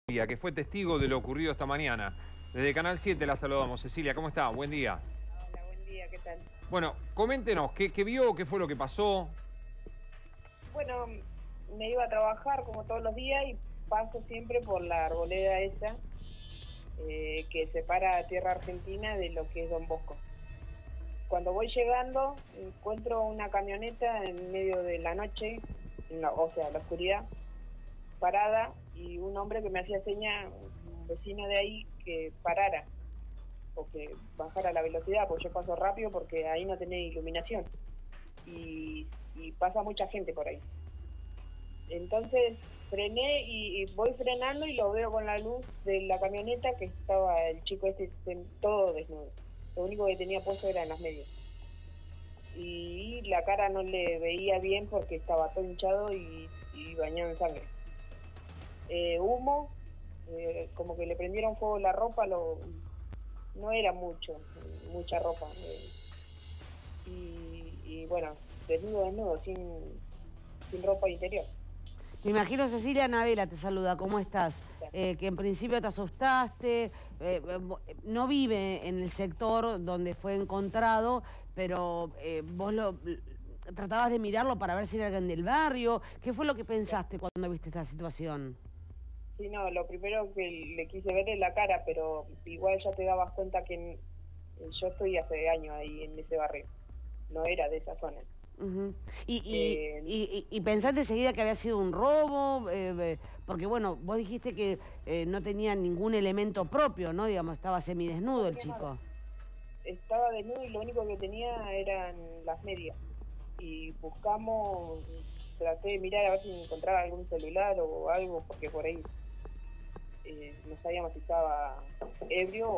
Que fue testigo de lo ocurrido esta mañana. Desde Canal 7 la saludamos. Cecilia, ¿cómo está? Buen día. Hola, buen día, ¿qué tal? Bueno, coméntenos, ¿qué vio? ¿Qué fue lo que pasó? Bueno, me iba a trabajar como todos los días y paso siempre por la arboleda esa que separa Tierra Argentina de lo que es Don Bosco. Cuando voy llegando, encuentro una camioneta en medio de la noche, o sea, la oscuridad, parada, y un hombre que me hacía señas, un vecino de ahí, que parara o que bajara la velocidad, porque yo paso rápido porque ahí no tenía iluminación y pasa mucha gente por ahí. Entonces frené y voy frenando y lo veo con la luz de la camioneta, que estaba el chico este todo desnudo. Lo único que tenía puesto eran las medias. Y la cara no le veía bien porque estaba todo hinchado y bañado en sangre. Humo, como que le prendieron fuego la ropa, no era mucha ropa. Y bueno, desnudo, sin ropa interior. Me imagino, Cecilia, Anabela te saluda, ¿cómo estás? Que en principio te asustaste, no vive en el sector donde fue encontrado, pero vos tratabas de mirarlo para ver si era alguien del barrio. ¿Qué fue lo que pensaste cuando viste esta situación? Sí, no, lo primero que le quise ver es la cara, pero igual ya te dabas cuenta que yo estoy hace años ahí en ese barrio, no era de esa zona. Uh-huh. ¿Y pensaste enseguida que había sido un robo? Porque bueno, vos dijiste que no tenía ningún elemento propio, ¿no? Digamos, estaba semidesnudo el chico. Estaba desnudo y lo único que tenía eran las medias. Y buscamos, traté de mirar a ver si encontraba algún celular o algo, porque por ahí no sabíamos si estaba ebrio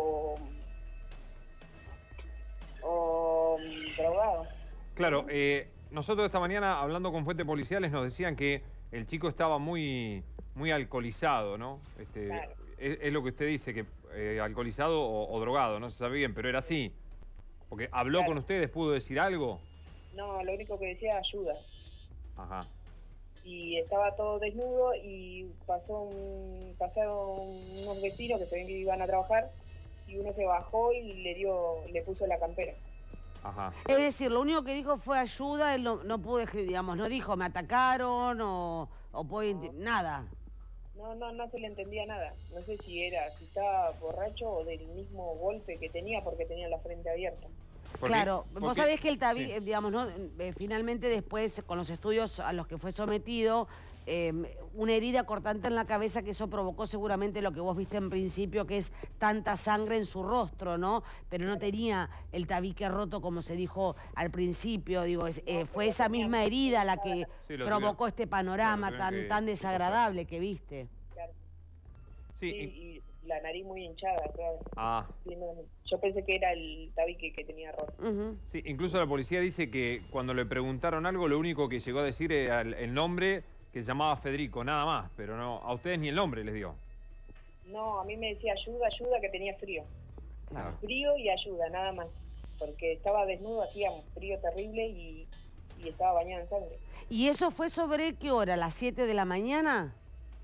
o drogado. Claro, nosotros esta mañana, hablando con fuentes policiales, nos decían que el chico estaba muy alcoholizado, ¿no? Claro. Es lo que usted dice, que alcoholizado o drogado, no se sabe bien, pero era así. Porque habló Claro. con ustedes, ¿pudo decir algo? No, lo único que decía ayuda. Ajá. Y estaba todo desnudo y pasaron unos vecinos que también iban a trabajar y uno se bajó y le puso la campera. Ajá. Es decir, lo único que dijo fue ayuda, él no pudo escribir, digamos, no dijo me atacaron o puede nada. No se le entendía nada. No sé si estaba borracho o del mismo golpe que tenía, porque tenía la frente abierta. Claro, vos sabés que el tabique, sí, digamos, ¿no? Finalmente después, con los estudios a los que fue sometido, una herida cortante en la cabeza, que eso provocó seguramente lo que vos viste en principio, que es tanta sangre en su rostro, ¿no? Pero no tenía el tabique roto como se dijo al principio, digo, fue esa misma herida la que provocó este panorama tan desagradable que viste. Claro. Sí, y la nariz muy hinchada, claro. Ah. Yo pensé que era el tabique que tenía roto. Uh-huh. Sí, incluso la policía dice que cuando le preguntaron algo, lo único que llegó a decir era el nombre, que se llamaba Federico, nada más, pero no, a ustedes ni el nombre les dio. No, a mí me decía ayuda, que tenía frío. Claro. Frío y ayuda, nada más. Porque estaba desnudo, hacía un frío terrible y estaba bañado en sangre. ¿Y eso fue sobre qué hora? ¿Las 7 de la mañana?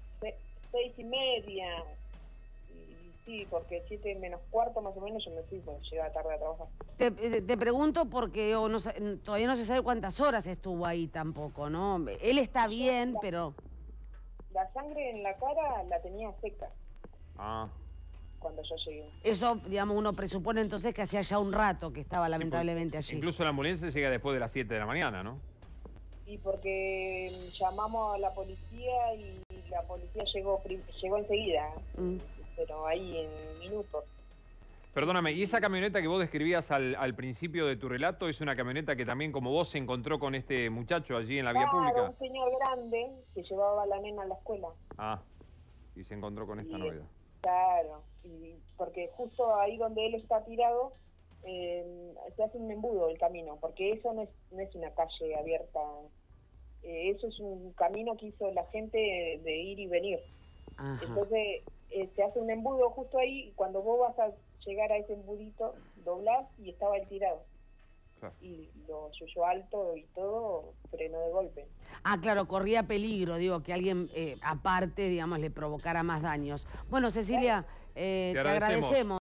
6:30. Sí, porque 7 menos cuarto más o menos yo me fui, porque llegaba tarde a trabajar. Te pregunto porque todavía no se sabe cuántas horas estuvo ahí tampoco, ¿no? Él está bien, pero... La sangre en la cara la tenía seca. Ah. Cuando yo llegué. Eso, digamos, uno presupone entonces que hacía ya un rato que estaba lamentablemente allí. Incluso la ambulancia llega después de las 7 de la mañana, ¿no? Y porque llamamos a la policía y la policía llegó enseguida. Pero ahí en minutos. Perdóname, ¿y esa camioneta que vos describías al principio de tu relato es una camioneta que también, como vos, se encontró con este muchacho allí en la vía pública? Un señor grande que llevaba a la nena a la escuela. Ah, y se encontró con esta novedad. Claro, porque justo ahí donde él está tirado se hace un embudo el camino, porque eso no es una calle abierta, eso es un camino que hizo la gente de ir y venir. Ajá. Entonces se hace un embudo justo ahí y cuando vos vas a llegar a ese embudito, doblás y estaba él tirado. Claro. y lo suyo alto y todo, frenó de golpe. Ah, claro, corría peligro, digo, que alguien aparte, digamos, le provocara más daños. Bueno, Cecilia, te agradecemos.